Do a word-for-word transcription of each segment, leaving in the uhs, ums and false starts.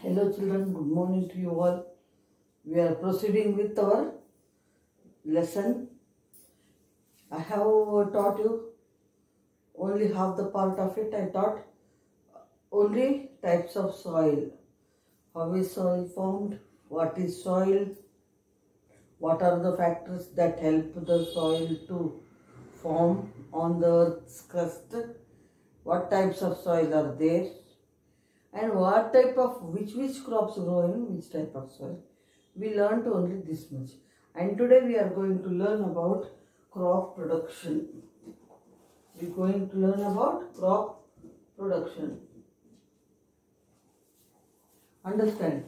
Hello children, good morning to you all. We are proceeding with our lesson. I have taught you only half the part of it. I taught only types of soil. How is soil formed? What is soil? What are the factors that help the soil to form on the earth's crust? What types of soil are there? And what type of, which which crops grow in which type of soil. We learned only this much. And today we are going to learn about crop production. We are going to learn about crop production. Understand?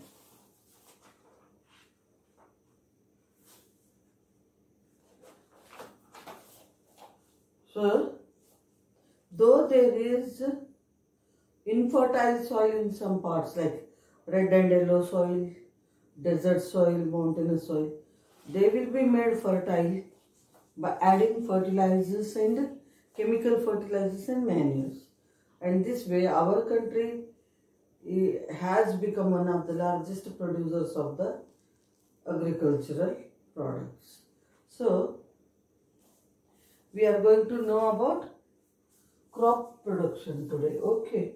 So, though there is infertile soil in some parts like red and yellow soil, desert soil, mountainous soil, they will be made fertile by adding fertilizers and chemical fertilizers and manures. And this way our country has become one of the largest producers of the agricultural products. So, we are going to know about crop production today. Okay.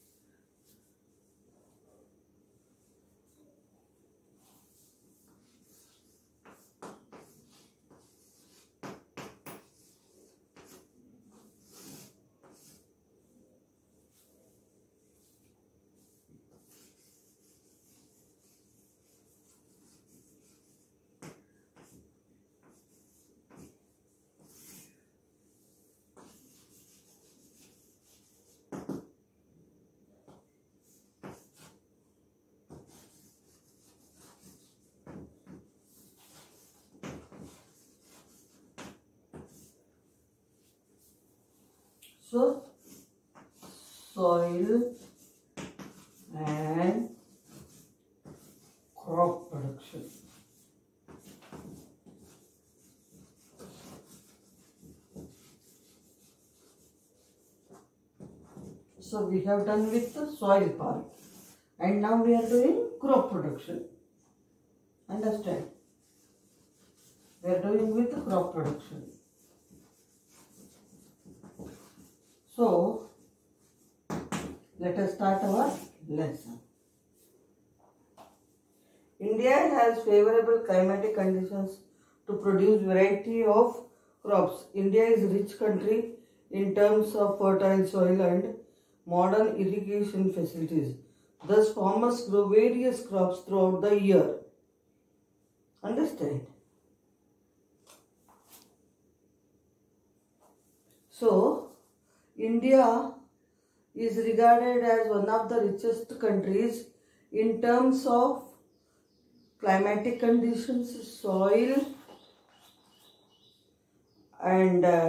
So, soil and crop production. So, we have done with the soil part and now we are doing crop production. Understand? We are doing with the crop production. So, let us start our lesson. India has favorable climatic conditions to produce variety of crops. India is a rich country in terms of fertile soil and modern irrigation facilities. Thus, farmers grow various crops throughout the year. Understand? So, India is regarded as one of the richest countries in terms of climatic conditions, soil and uh,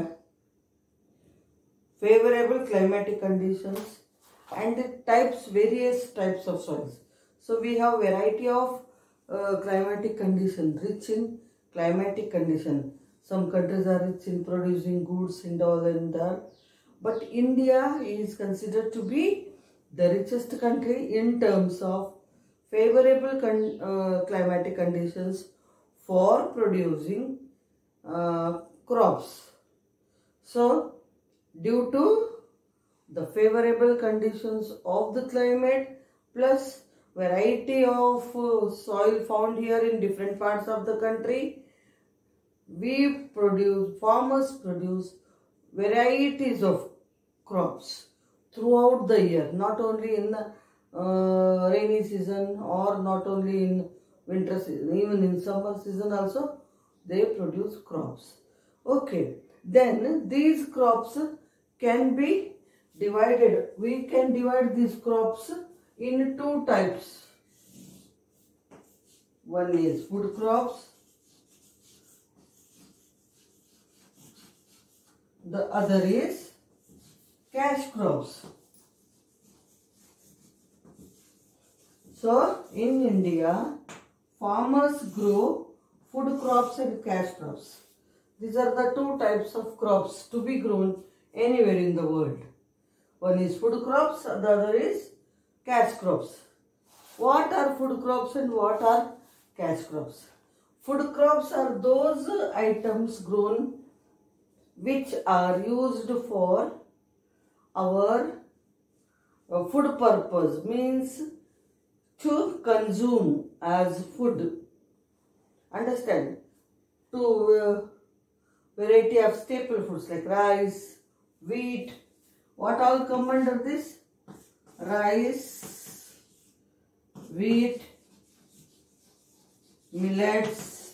favorable climatic conditions and the types, various types of soils. So we have variety of uh, climatic condition, rich in climatic condition. Some countries are rich in producing goods and all and that. But India is considered to be the richest country in terms of favorable con uh, climatic conditions for producing uh, crops. So, due to the favorable conditions of the climate plus variety of uh, soil found here in different parts of the country, we produce, farmers produce varieties of crops throughout the year, not only in the uh, rainy season or not only in winter season, even in summer season also they produce crops. Okay, then these crops can be divided. We can divide these crops in two types. One is food crops, the other is cash crops. So, in India, farmers grow food crops and cash crops. These are the two types of crops to be grown anywhere in the world. One is food crops, the other is cash crops. What are food crops and what are cash crops? Food crops are those items grown which are used for our uh, food purpose, means to consume as food. Understand? To uh, variety of staple foods like rice, wheat. What all come under this? Rice, wheat, millets,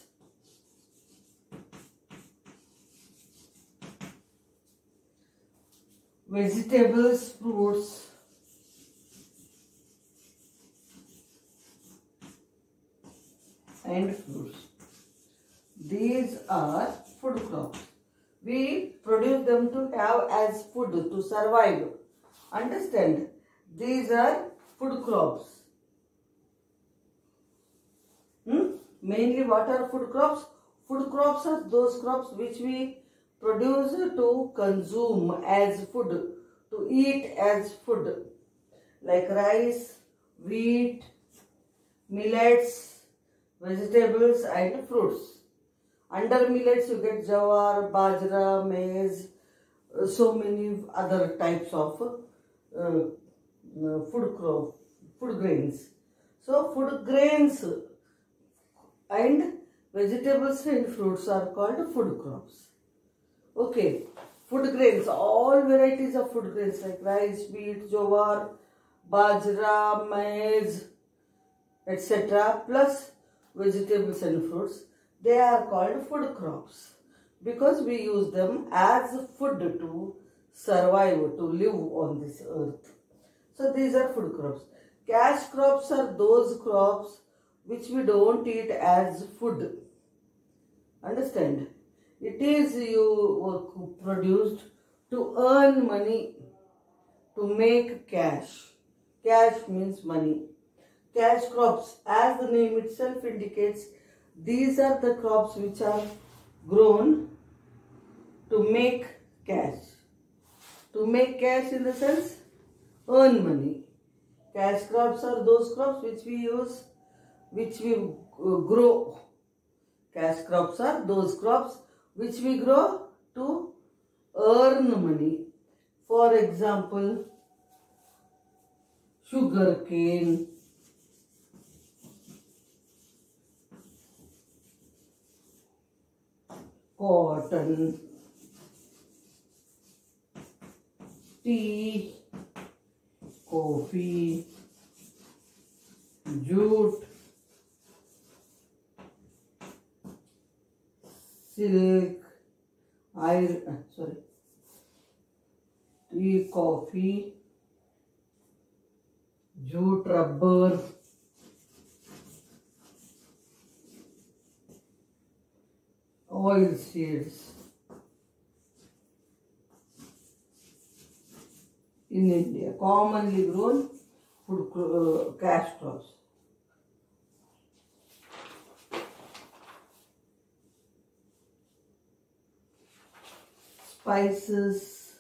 vegetables, fruits, and fruits. These are food crops. We produce them to have as food to survive. Understand? These are food crops. Hmm? Mainly what are food crops? Food crops are those crops which we produce to consume as food, to eat as food, like rice, wheat, millets, vegetables and fruits. Under millets you get jawar, bajra, maize, uh, so many other types of uh, uh, food crop, food grains. So food grains and vegetables and fruits are called food crops. Okay, food grains, all varieties of food grains like rice, wheat, jowar, bajra, maize, et cetera plus vegetables and fruits, they are called food crops because we use them as food to survive, to live on this earth. So these are food crops. Cash crops are those crops which we don't eat as food. Understand? It is you produced to earn money, to make cash. Cash means money. Cash crops, as the name itself indicates, these are the crops which are grown to make cash. To make cash in the sense, earn money. Cash crops are those crops which we use, which we grow. Cash crops are those crops which we grow to earn money. For example, sugar cane, cotton, tea, coffee, jute, silk, iron, sorry, tea, coffee, jute, rubber, oil seeds. In India, commonly grown food uh, cash crops. Spices,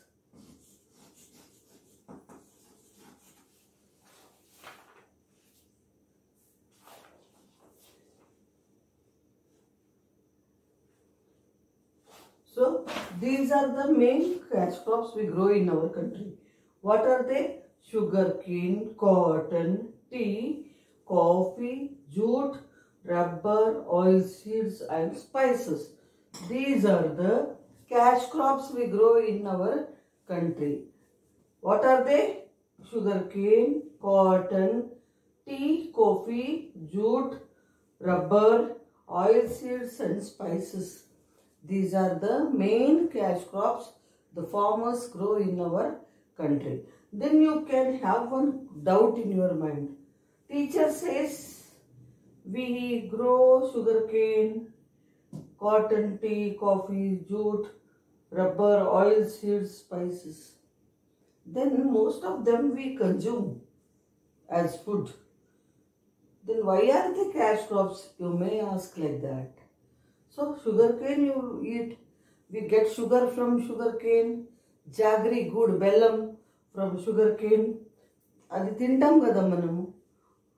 so these are the main cash crops we grow in our country. What are they? Sugarcane, cotton, tea, coffee, jute, rubber, oil seeds and spices. These are the cash crops we grow in our country. What are they? Sugarcane, cotton, tea, coffee, jute, rubber, oil seeds and spices. These are the main cash crops the farmers grow in our country. Then you can have one doubt in your mind. Teacher says we grow sugarcane, cotton, tea, coffee, jute, rubber, oil seeds, spices. Then most of them we consume as food. Then why are they cash crops? You may ask like that. So sugarcane you eat. We get sugar from sugarcane. Jaggery, good bellam from sugarcane. అది తింటాం కదా మనము.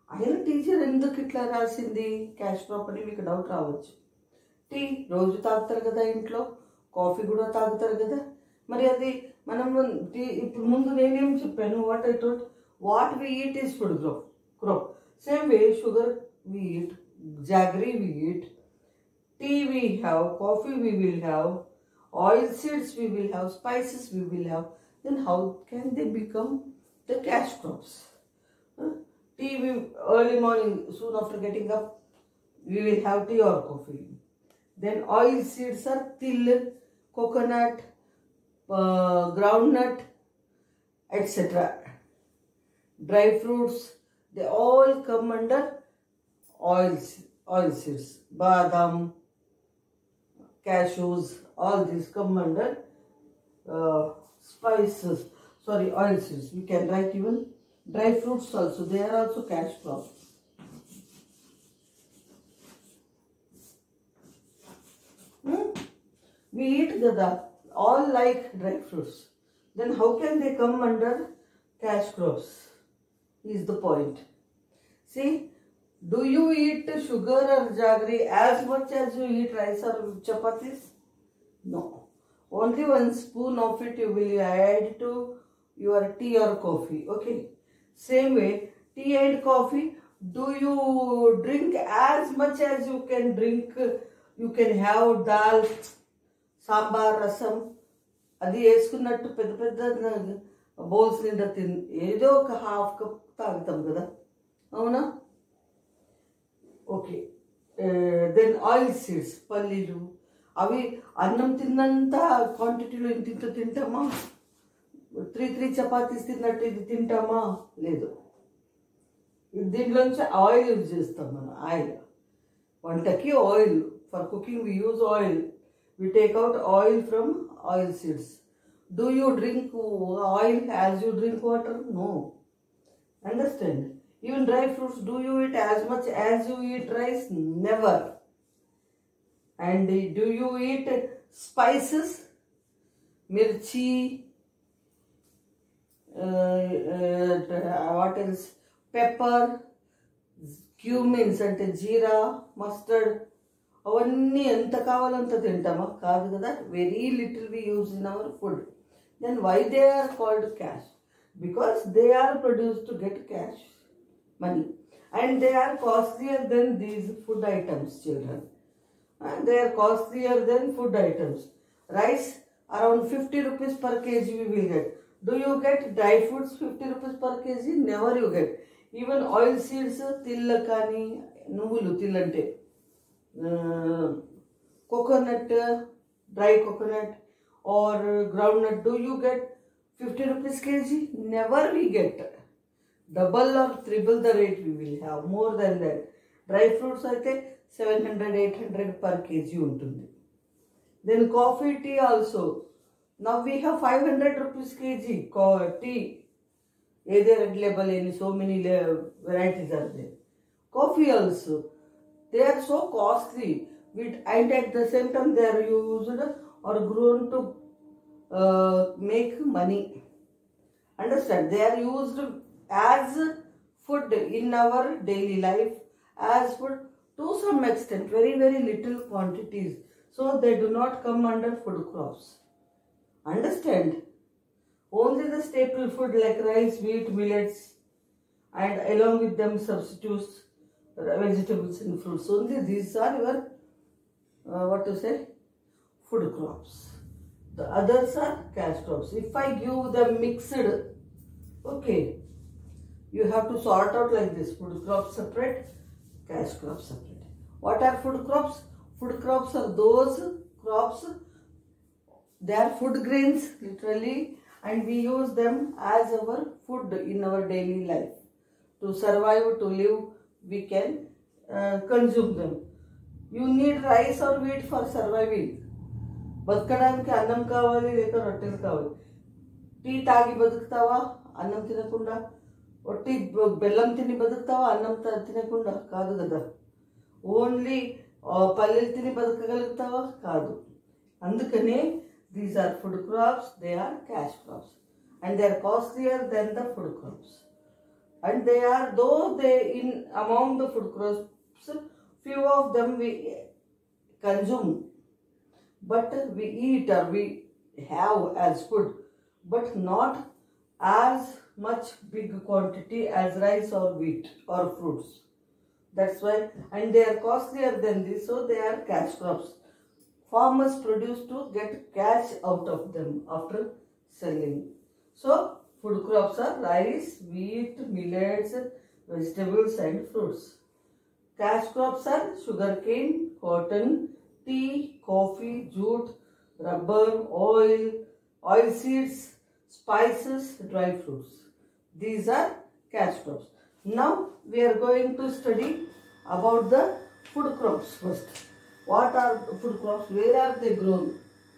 అయినా teacher ఎందుకు ఇట్లా రాసింది cash crop అని మీకు డౌట్ రావచ్చు. టీ రోజు తాగుతారు కదా ఇంట్లో, కాఫీ కూడా తాగుతారు కదా, మరి అది మనం టీ ఇప్పుడు ముందు నేనేం చెప్పాను, what I told, what we eat is food crop crop same way sugar we eat, jaggery we eat, tea we have, coffee we will have, oil seeds we will have, spices we will have. Then how can they become the cash crops? Huh? Tea we, early morning, soon after getting up, we will have tea or coffee. Then oil seeds are til, coconut, uh, groundnut, et cetera. Dry fruits, they all come under oils, oil seeds. Badam, cashews, all these come under uh, spices, sorry, oil seeds. We can write even dry fruits also, they are also cash crops. Hmm? We eat gada, all like dry fruits. Then how can they come under cash crops is the point. See, do you eat sugar or jaggery as much as you eat rice or chapatis? No. Only one spoon of it you will add to your tea or coffee. Okay. Same way, tea and coffee, do you drink as much as you can drink? You can have dal, sambar, rasam. అది వేసుకున్నట్టు పెద్ద పెద్ద bowls నిండా తిన్ ఏదో ఒక half cup తాగుతాం కదా, అవునా? ఓకే. దెన్ ఆయిల్ సీడ్స్, పల్లీలు, అవి అన్నం తిన్నంత క్వాంటిటీలో ఇంత ఇంత తింటామా? త్రీ త్రీ చపాతీస్ తిన్నట్టు ఇది తింటామా? లేదు. దీంట్లోంచి ఆయిల్ యూజ్ చేస్తాం మనం. ఆయిల్ వంటకి oil, for cooking we use oil. We take out oil from oil seeds. Do you drink oil as you drink water? No. Understand? Even dry fruits, do you eat as much as you eat rice? Never. And do you eat spices? Mirchi, uh, uh, what else? Pepper, cumins అంటే జీరా, mustard, అవన్నీ ఎంత కావాలంత తింటామా? కాదు కదా. Very little we use in our food. Then why they are called cash? Because they are produced to get cash, money, and they are costlier than these food items, children. And they are costlier than food items. Rice around fifty rupees per kg we will get. Do you get dry foods fifty rupees per kg? Never you get. Even oil seeds, tilla kani, nuvulu, till ante, coconut, dry coconut or groundnut, do you get fifty rupees kg? Never we get. Double or triple the rate we will have, more than that. Dry fruits అయితే seven hundred eight hundred per kg ఉంటుంది. Then coffee, tea also. Now we have five hundred rupees kg tea. Either red label, any so many varieties are there. Coffee also, they are so costly. With, and at the same time they are used or grown to uh, make money. Understand? They are used as food in our daily life, as food to some extent, very very little quantities, so they do not come under food crops. Understand? Only the staple food like rice, wheat, millets, and along with them substitutes, vegetables and fruits, only these are your uh, what to say, food crops. The others are cash crops. If I give them mixed, okay, you have to sort out like this: food crops separate, cash crops separate. What are food crops? Food crops are those crops, they are food grains literally, and we use them as our food in our daily life. To survive, to live, we can uh, consume them. You need rice or wheat for surviving. బతకడానికి అన్నం కావాలి, లేక రొట్టెలు కావాలి. Tea తాగి బతుకుతావా అన్నం తినకుండా? ఒట్టి బెల్లం తిని బతుకుతావా అన్నం తినకుండా? కాదు కదా. ఓన్లీ పల్లెలు తిని బతకగలుగుతావా? కాదు. అందుకనే these are food crops, they are cash crops, and they are costlier than the food crops. and they are, though they in among the food crops, few of them we consume, but we eat or we have as food, but not as much big quantity as rice or wheat or fruits. That's why, and they are costlier than this, so they are cash crops. Farmers produce to get cash out of them after selling. So, food crops are rice, wheat, millets, vegetables and fruits. Cash crops are sugarcane, cotton, tea, coffee, jute, rubber, oil, oil seeds, spices, dry fruits. These are cash crops. Now we are going to study about the food crops first. What are food crops? Where are they grown?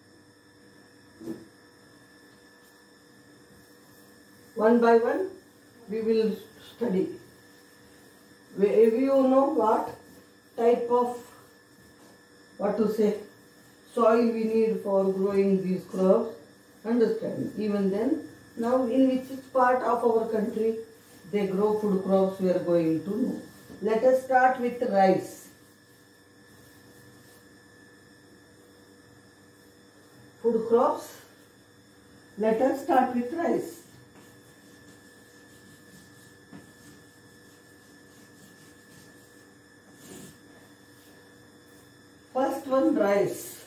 One by one we will study. If you know what type of, what to say, soil we need for growing these crops, understand. Even then, now in which part of our country they grow food crops, we are going to know. Let us start with rice. Food crops. Let us start with rice. First one, rice.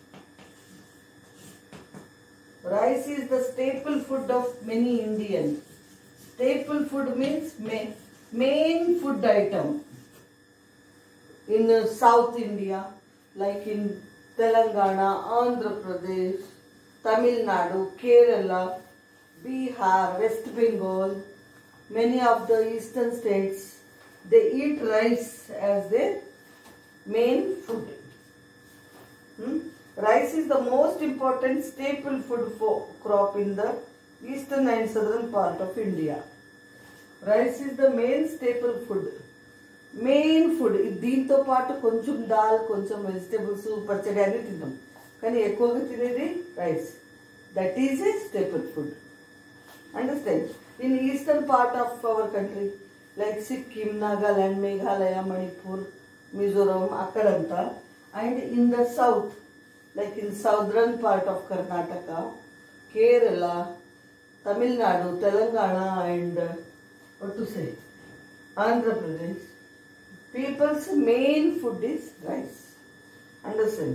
Rice is the staple food of many Indians. Staple food means main, main food item. In uh, South India, like in Telangana, Andhra Pradesh, Tamil Nadu, Kerala, Bihar, West Bengal, many of the eastern states, they eat rice as their main food. Hmm? Rice is the most important staple food for crop in the eastern and southern part of India. Rice is the main staple food. Main food. దీంతో పాటు కొంచెం దాల్, కొంచెం vegetables, పచ్చడి అని తింటాం. కానీ ఎక్కువగా తినేది rice. That is a staple food. Understand? In eastern part of our country, like Sikkim, Nagaland, Meghalaya, Manipur, Mizoram, akkadanta, and in the south, like in southern part of Karnataka, Kerala, Tamil Nadu, Telangana and uh, what to say, Andhra Pradesh, people's main food is rice. Understand?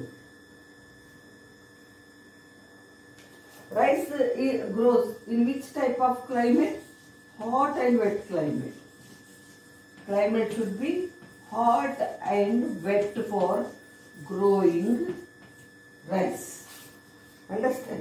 Rice uh, grows in which type of climate? Hot and wet climate. Climate should be hot and wet for growing rice. Understand?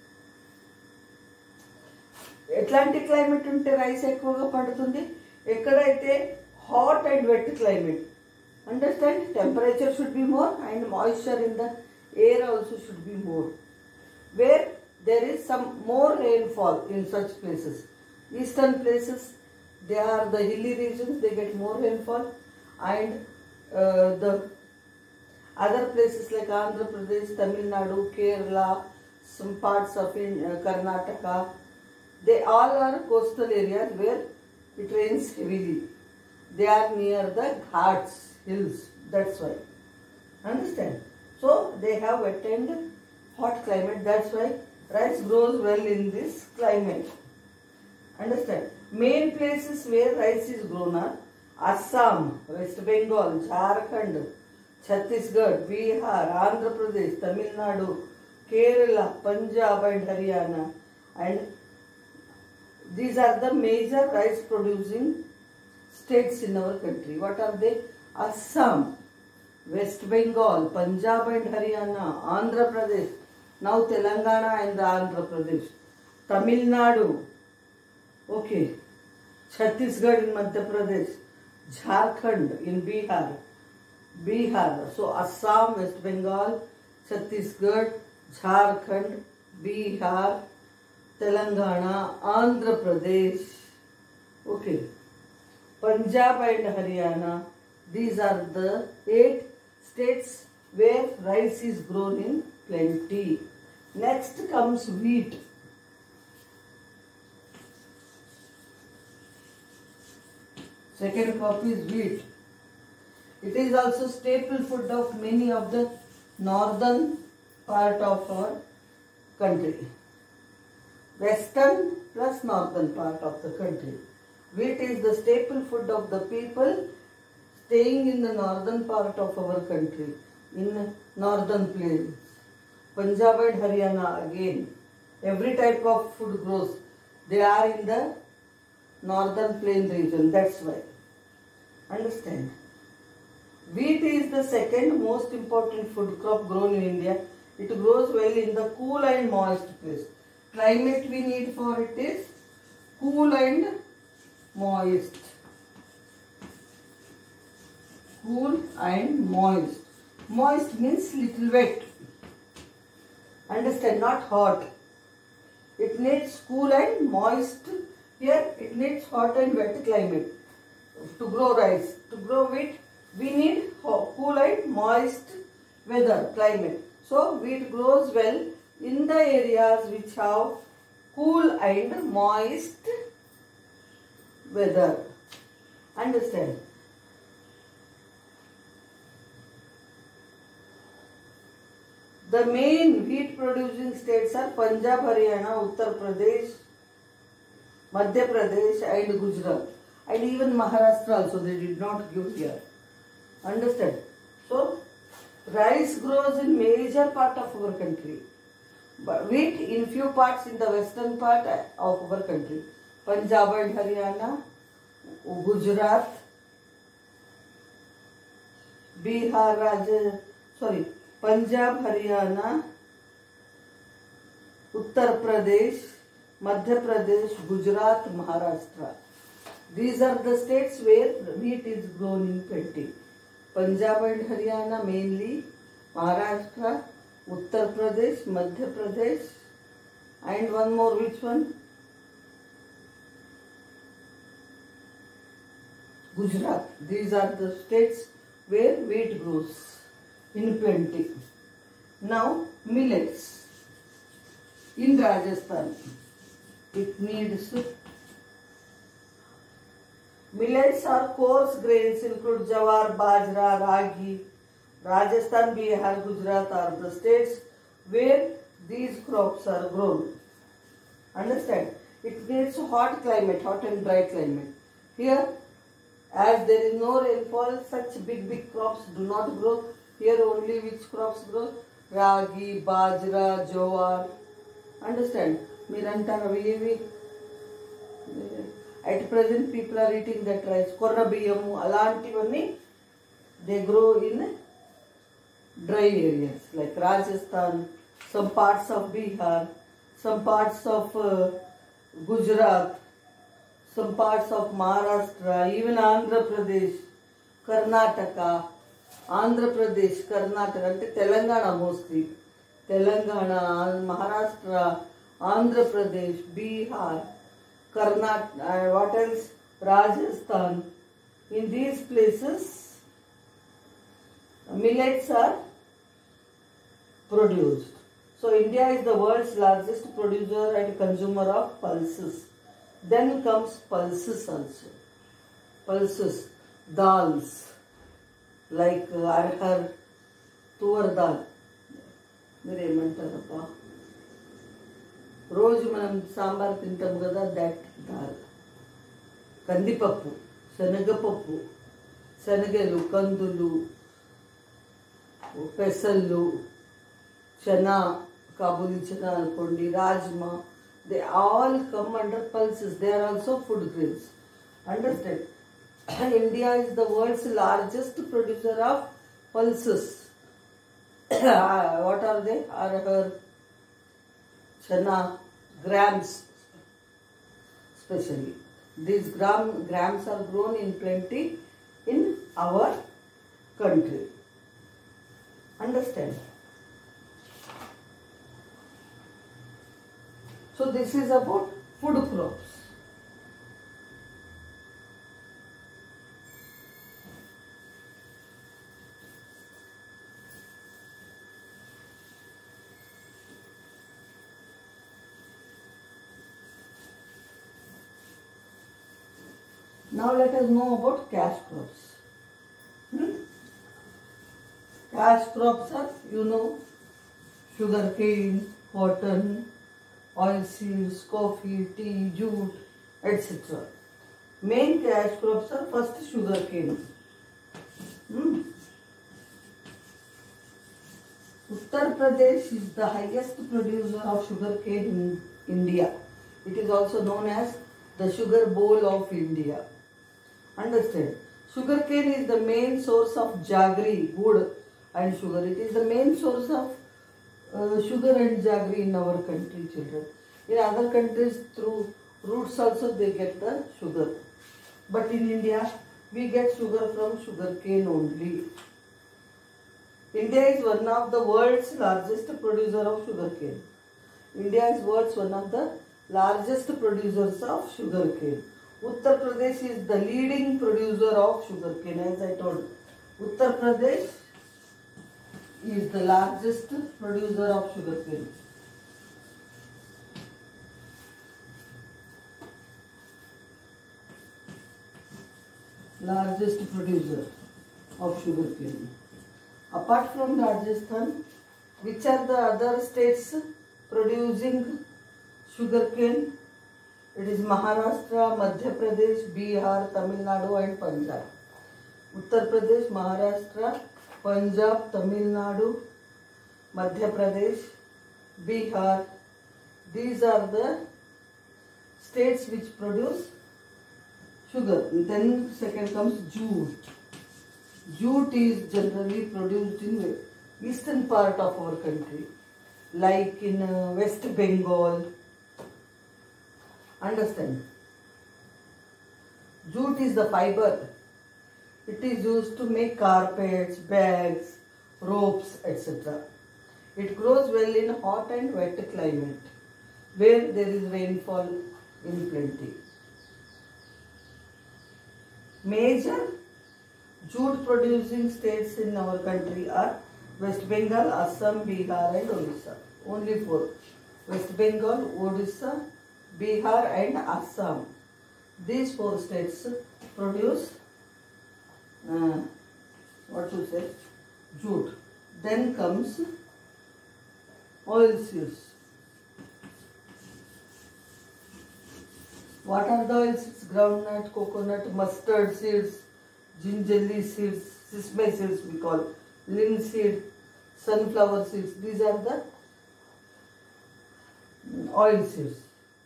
ఎట్లాంటి climate ఉంటే rice ఎక్కువగా పండుతుంది? ఎక్కడైతే hot and wet climate. Understand? Temperature should be more and moisture in the air also should be more. Where there is some more rainfall in such places. Eastern places, they are the hilly regions, they get more rainfall, and uh, the other places like Andhra Pradesh, Tamil Nadu, Kerala, some parts of in, uh, Karnataka, they all are coastal areas where it rains heavily. They are near the ghats, hills, that's why. Understand? So they have wet and hot climate, that's why rice grows well in this climate. Understand? Main places where rice is grown are Assam, West Bengal, Jharkhand, Chhattisgarh, Bihar, Andhra Pradesh, Tamil Nadu, Kerala, Punjab and Haryana. And these are the major rice producing states in our country. What are they? Assam, West Bengal, Punjab and Haryana, Andhra Pradesh, now Telangana and Andhra Pradesh, Tamil Nadu, okay, Chhattisgarh in Madhya Pradesh, Jharkhand in Bihar, Bihar, so Assam, West Bengal, Chhattisgarh, Jharkhand, Bihar, Telangana, Andhra Pradesh, okay, Punjab and Haryana. These are the eight states where rice is grown in plenty. Next comes wheat. Second crop is wheat. It is also staple food of many of the northern part of our country. Western plus northern part of the country. Wheat is the staple food of the people staying in the northern part of our country, in northern plains. Punjab and Haryana again. Every type of food grows. They are in the northern plain region. That's why. Understand? Wheat is the second most important food crop grown in India. It grows well in the cool and moist place. Climate we need for it is cool and moist. Cool and moist. Moist means little wet. Understand? Not hot. It needs cool and moist. Here it needs hot and wet climate to grow rice. To grow wheat, we need cool and moist weather, climate. So wheat grows well in the areas which have cool and moist weather. Understand? The main wheat producing states are Punjab, Haryana, Uttar Pradesh, Madhya Pradesh and Gujarat. And even Maharashtra also they did not give here. Understand? So, rice grows in major part of our country. But wheat in few parts in the western part of our country. Punjab and Haryana, Gujarat, Bihar, Raj, sorry, Punjab, Haryana, Uttar Pradesh, Madhya Pradesh, Gujarat, Maharashtra. These are the states where wheat is grown in plenty. Punjab and Haryana mainly, Maharashtra, Uttar Pradesh, Madhya Pradesh, and one more, which one? Gujarat. These are the states where wheat grows in plenty. Now, millets. In Rajasthan, it needs millets are coarse grains include jawar, bajra, ragi. Rajasthan, Bihar, Gujarat are the states where these crops are grown. Understand? It needs hot climate, hot and dry climate. Here, as there is no rainfall, such big big crops do not grow. Here only which crops grow? Ragi, bajra, jawar. Understand? Miranta, ravi. At present, people are eating that rice. Kornabiyamu, alantivani, they grow in dry areas like Rajasthan, some parts of Bihar, some parts of uh, Gujarat, some parts of Maharashtra, even Andhra Pradesh, Karnataka, Andhra Pradesh, Karnataka, and Telangana mostly. Telangana, Maharashtra, Andhra Pradesh, Bihar, Karnataka, uh, what else? Rajasthan. In these places, millets are produced. So India is the world's largest producer and consumer of pulses. Then comes pulses also. Pulses, dals, like arhar, tuvar dal. Mere emantarappa. రోజు మనం సాంబార్ తింటాం కదా, that dal. కందిపప్పు, శనగపప్పు, శనగలు, కందులు, పెసళ్ళు, చనా, కాబూలి చనా అనుకోండి, rajma, they all come under pulses. They are also food grains. Understand? India is the world's largest producer of pulses. What are they? Arhar, chana, grams especially. These gram, grams are grown in plenty in our country. Understand? So this is about food crops. Now let us know about cash crops. Hmm? Cash crops are, you know, sugarcane, cotton, oilseeds, coffee, tea, jute, et cetera. Main cash crops are first sugarcane. Hmm. Uttar Pradesh is the highest producer of sugarcane in India. It is also known as the sugar bowl of India. Understand? Sugarcane is the main source of jaggery, wood and sugar. It is the main source of uh, sugar and jaggery in our country, children. In other countries, through roots also they get the sugar. But in India, we get sugar from sugarcane only. India is one of the world's largest producer of sugarcane. India is world's one of the largest producers of sugarcane. Uttar Pradesh is the leading producer of sugarcane. As I told, Uttar Pradesh is the largest producer of sugarcane. Largest producer of sugarcane. Apart from Rajasthan, which are the other states producing sugarcane? It is Maharashtra, Madhya Pradesh, Bihar, Tamil Nadu and Punjab. Uttar Pradesh, Maharashtra, Punjab, Tamil Nadu, Madhya Pradesh, Bihar. These are the states which produce sugar. Then second comes jute. Jute is generally produced in the eastern part of our country, like in uh, West Bengal. Understand? Jute is the fiber. It is used to make carpets, bags, ropes, et cetera. It grows well in hot and wet climate, where there is rainfall in plenty. Major jute producing states in our country are West Bengal, Assam, Bihar and Odisha. Only four. West Bengal, Odisha, Bihar and Assam. These four states produce, uh, what to say, jute. Then comes oilseeds. What are the oilseeds? Groundnut, coconut, mustard seeds, gingerly seeds, sesame seeds we call, linseed, sunflower seeds. These are the oil seeds.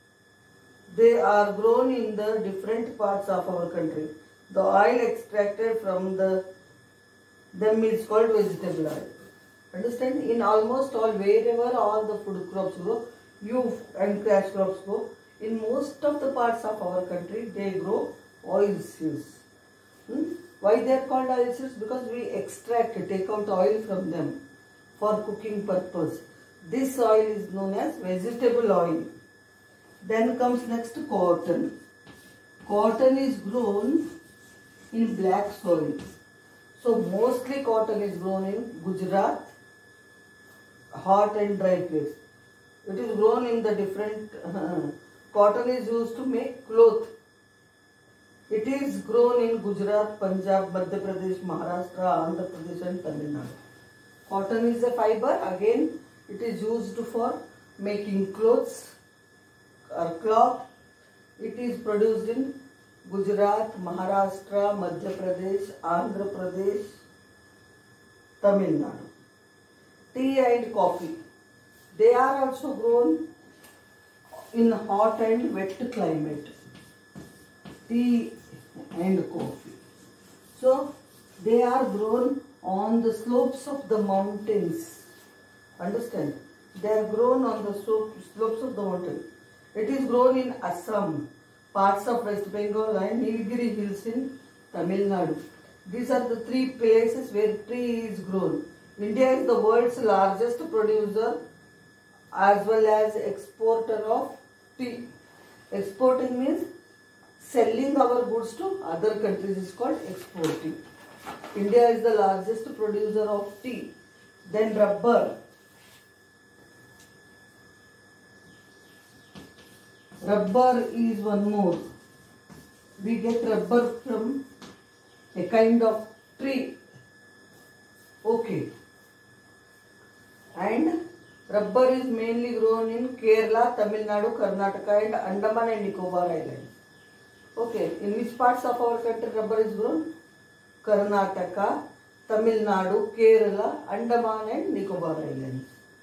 They are grown in the different parts of our country. The oil extracted from the them is called vegetable oil. Understand? In almost all, wherever all the food crops grow, you and cash crops grow, in most of the parts of our country, they grow oil seeds. Hmm? Why they are called oil seeds? Because we extract, take out oil from them for cooking purpose. This oil is known as vegetable oil. Then comes next cotton. Cotton is grown in black soil. So mostly cotton is grown in Gujarat, hot and dry place. It is grown in the different, uh, cotton is used to make cloth. It is grown in Gujarat, Punjab, Madhya Pradesh, Maharashtra, Andhra Pradesh and Tamil Nadu. Cotton is a fiber. Again, it is used for making clothes or cloth. It is produced in Gujarat, Maharashtra, Madhya Pradesh, Andhra Pradesh, Tamil Nadu. Tea and coffee. They are also grown in hot and wet climate. Tea and coffee. So, they are grown on the slopes of the mountains. Understand? They are grown on the slopes of the mountain. It is grown in Assam, parts of West Bengal and Nilgiri Hills in Tamil Nadu. These are the three places where tea is grown. India is the world's largest producer as well as exporter of tea. Exporting means selling our goods to other countries is called exporting. India is the largest producer of tea. Then rubber. Rubber is one more. we get rubber from a kind of tree. Okay. And rubber is mainly grown in Kerala, Tamil Nadu, Karnataka and Andaman and Nicobar Islands. Okay, in which parts of our country rubber is grown? Karnataka, Tamil Nadu, Kerala, Andaman and Nicobar Islands.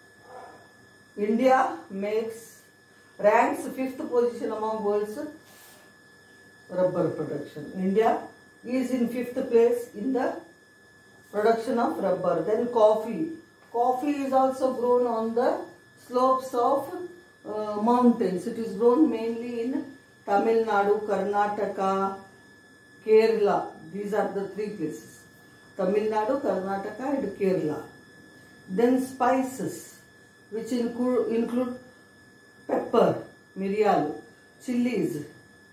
India makes ranks fifth position among world's rubber production. India is in fifth place in the production of rubber. Then coffee. Coffee is also grown on the slopes of uh, mountains. It is grown mainly in Tamil Nadu, Karnataka, Kerala. These are the three places. Tamil Nadu, Karnataka and Kerala. Then spices, which include, include pepper, mirial, chilies,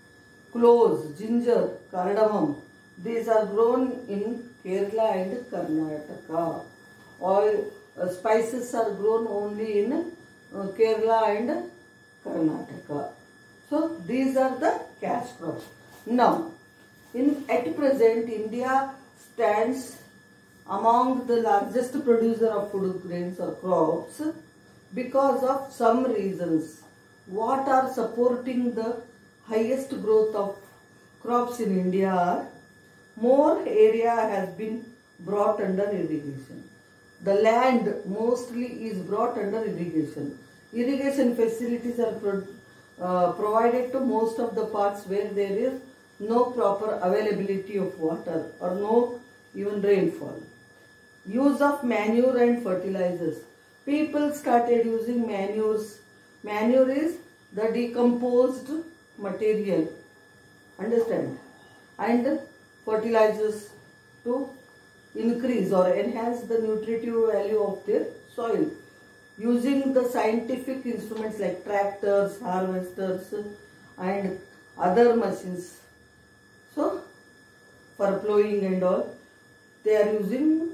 cloves, ginger, cardamom. These are grown in Kerala and Karnataka. Oil, uh, spices are grown only in uh, Kerala and Karnataka. So these are the cash crops. Now, in at present, India stands among the largest producer of food grains or crops because of some reasons. What are supporting the highest growth of crops in India are more area has been brought under irrigation. The land mostly is brought under irrigation. Irrigation facilities are pro uh, provided to most of the parts where there is no proper availability of water or no even rainfall. Use of manure and fertilizers. People started using manures. Manure is the decomposed material. Understand? And fertilizers to increase or enhance the nutritive value of their soil. Using the scientific instruments like tractors, harvesters and other machines. So, for plowing and all, they are using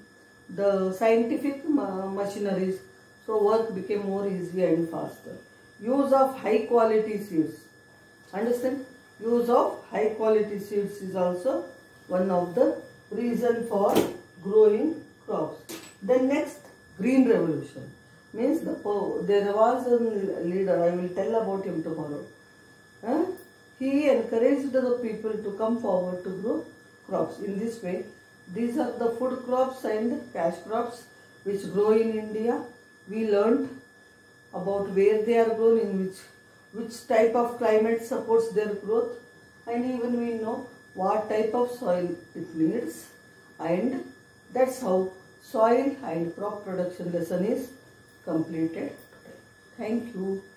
the scientific machineries. So, work became more easy and faster. Use of high quality seeds. Understand? Use of high quality seeds is also one of the reason for growing crops. Then next, green revolution. Means the there was a leader, I will tell about him tomorrow. Huh? He encouraged the people to come forward to grow crops. In this way, these are the food crops and cash crops which grow in India. We learned about where they are grown, in which which type of climate supports their growth, and even we know what type of soil it needs, and that's how soil and crop production lesson is completed. Thank you.